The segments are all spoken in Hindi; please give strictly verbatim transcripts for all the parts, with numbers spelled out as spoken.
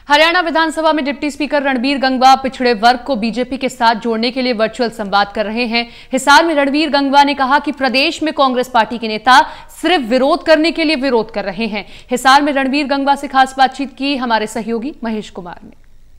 हरियाणा विधानसभा में डिप्टी स्पीकर रणबीर गंगवा पिछड़े वर्ग को बीजेपी के साथ जोड़ने के लिए वर्चुअल संवाद कर रहे हैं। हिसार में रणबीर गंगवा ने कहा कि प्रदेश में कांग्रेस पार्टी के नेता सिर्फ विरोध करने के लिए विरोध कर रहे हैं। हिसार में रणबीर गंगवा से खास बातचीत की हमारे सहयोगी महेश कुमार ने।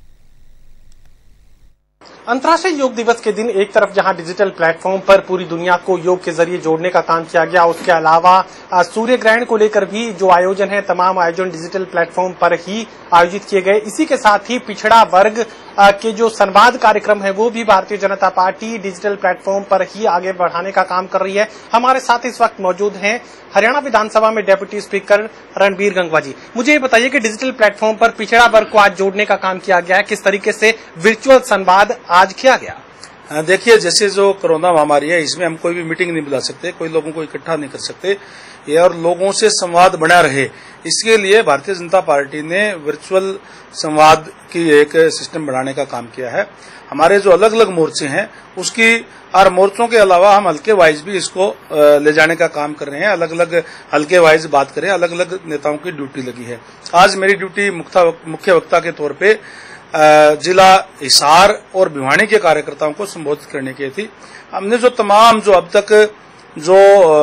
अंतर्राष्ट्रीय योग दिवस के दिन एक तरफ जहां डिजिटल प्लेटफॉर्म पर पूरी दुनिया को योग के जरिए जोड़ने का काम किया गया, उसके अलावा सूर्य ग्रहण को लेकर भी जो आयोजन है तमाम आयोजन डिजिटल प्लेटफॉर्म पर ही आयोजित किए गए। इसी के साथ ही पिछड़ा वर्ग के जो संवाद कार्यक्रम है वो भी Bharatiya Janata party digital platform पर ही आगे बढ़ाने का काम कर रही है। हमारे साथ इस वक्त मौजूद हैं हरियाणा विधानसभा में डेप्यूटी स्पीकर रणबीर गंगवा जी। मुझे ये बताइए कि डिजिटल प्लेटफॉर्म पर पिछड़ा वर्ग को आज जोड़ने का काम किया गया है, किस तरीके से वर्चुअल संवाद आज किया गया? देखिए, जैसे जो कोरोना महामारी है इसमें हम कोई भी मीटिंग नहीं बुला सकते, कोई लोगों को इकट्ठा नहीं कर सकते, ये और लोगों से संवाद बना रहे, इसके लिए भारतीय जनता पार्टी ने वर्चुअल संवाद की एक सिस्टम बनाने का काम किया है। हमारे जो अलग अलग मोर्चे हैं उसकी और मोर्चों के अलावा हम हल्के वाइज भी इसको ले जाने का काम कर रहे हैं। अलग अलग हल्के वाइज बात करें, अलग अलग नेताओं की ड्यूटी लगी है। आज मेरी ड्यूटी मुख्य वक्ता के तौर पे जिला हिसार और भिवानी के कार्यकर्ताओं को संबोधित करने की थी। हमने जो तमाम जो अब तक जो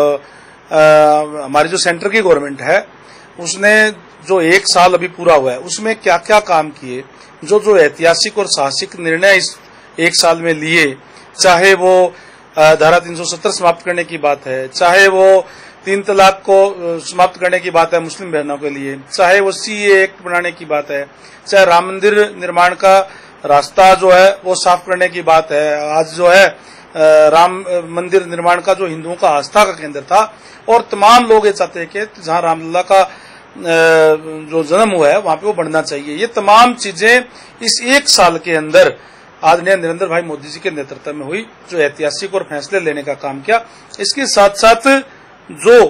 हमारी जो सेंटर की गवर्नमेंट है उसने जो एक साल अभी पूरा हुआ है उसमें क्या क्या काम किए, जो जो ऐतिहासिक और साहसिक निर्णय इस एक साल में लिए, चाहे वो धारा तीन सौ सत्तर समाप्त करने की बात है, चाहे वो तीन तलाक को समाप्त करने की बात है मुस्लिम बहनों के लिए, चाहे वो सीए एक्ट बनाने की बात है, चाहे राम मंदिर निर्माण का रास्ता जो है वो साफ करने की बात है। आज जो है राम मंदिर निर्माण का जो हिंदुओं का आस्था का केंद्र था और तमाम लोग ये चाहते हैं कि जहां रामलला का जो जन्म हुआ है वहां पे वो बढ़ना चाहिए। ये तमाम चीजें इस एक साल के अंदर आदरणीय नरेंद्र भाई मोदी जी के नेतृत्व में हुई, जो ऐतिहासिक और फैसले लेने का काम किया। इसके साथ साथ जो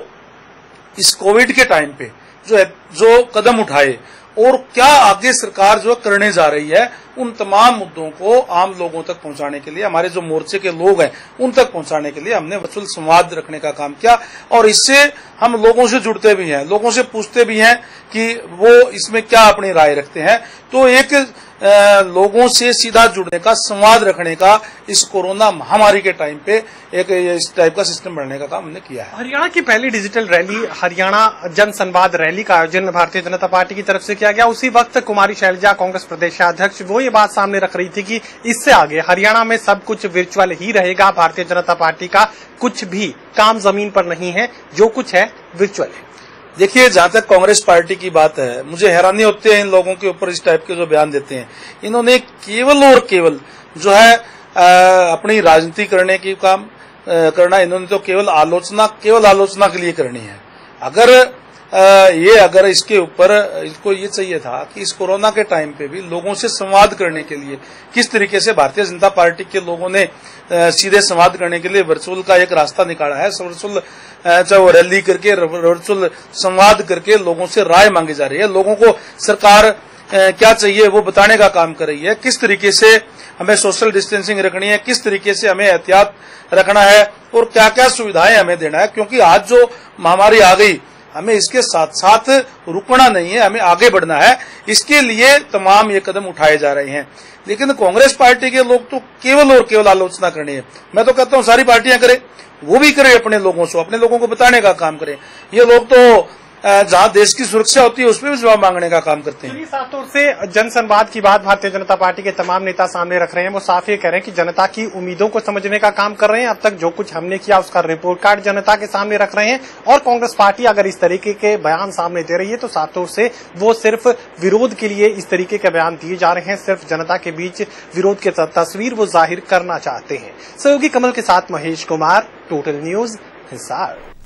इस कोविड के टाइम पे जो जो कदम उठाए और क्या आगे सरकार जो करने जा रही है, उन तमाम मुद्दों को आम लोगों तक पहुंचाने के लिए, हमारे जो मोर्चे के लोग हैं उन तक पहुंचाने के लिए हमने वर्चुअल संवाद रखने का काम किया। और इससे हम लोगों से जुड़ते भी हैं, लोगों से पूछते भी हैं कि वो इसमें क्या अपनी राय रखते हैं। तो एक आ, लोगों से सीधा जुड़ने का, संवाद रखने का इस कोरोना महामारी के टाइम पे एक इस टाइप का सिस्टम बनने का काम हमने किया है। हरियाणा की पहली डिजिटल रैली हरियाणा जन संवाद रैली का आयोजन भारतीय जनता पार्टी की तरफ से किया गया। उसी वक्त कुमारी शैलजा कांग्रेस प्रदेशाध्यक्ष वो ये बात सामने रख रही थी कि इससे आगे हरियाणा में सब कुछ वर्चुअल ही रहेगा, भारतीय जनता पार्टी का कुछ भी काम जमीन पर नहीं है, जो कुछ है वर्चुअल है। देखिए, जहां तक कांग्रेस पार्टी की बात है, मुझे हैरानी होती है इन लोगों के ऊपर इस टाइप के जो बयान देते हैं। इन्होंने केवल और केवल जो है आ, अपनी राजनीति करने की काम आ, करना, इन्होंने तो केवल आलोचना केवल आलोचना के लिए करनी है। अगर आ, ये अगर इसके ऊपर इसको ये चाहिए था कि इस कोरोना के टाइम पे भी लोगों से संवाद करने के लिए किस तरीके से भारतीय जनता पार्टी के लोगों ने आ, सीधे संवाद करने के लिए वर्चुअल का एक रास्ता निकाला है। वर्चुअल चाहे वो रैली करके, वर्चुअल संवाद करके लोगों से राय मांगी जा रही है, लोगों को सरकार क्या चाहिए वो बताने का काम कर रही है, किस तरीके से हमें सोशल डिस्टेंसिंग रखनी है, किस तरीके से हमें एहतियात रखना है और क्या क्या सुविधाएं हमें देना है। क्योंकि आज जो महामारी आ गई, हमें इसके साथ साथ रुकना नहीं है, हमें आगे बढ़ना है। इसके लिए तमाम ये कदम उठाए जा रहे हैं। लेकिन कांग्रेस पार्टी के लोग तो केवल और केवल आलोचना करनी है। मैं तो कहता हूं सारी पार्टियां करें, वो भी करें, अपने लोगों से अपने लोगों को बताने का काम करें। ये लोग तो जहां देश की सुरक्षा होती है उसमें भी जवाब मांगने का काम करते हैं। साफ तौर से जन संवाद की बात भारतीय जनता पार्टी के तमाम नेता सामने रख रहे हैं। वो साफ ये कह रहे हैं कि जनता की उम्मीदों को समझने का काम कर रहे हैं। अब तक जो कुछ हमने किया उसका रिपोर्ट कार्ड जनता के सामने रख रहे हैं। और कांग्रेस पार्टी अगर इस तरीके के बयान सामने दे रही है तो साफ तौर से वो सिर्फ विरोध के लिए इस तरीके के बयान दिए जा रहे हैं, सिर्फ जनता के बीच विरोध की तस्वीर वो जाहिर करना चाहते हैं। सहयोगी कमल के साथ महेश कुमार, टोटल न्यूज, हिसार।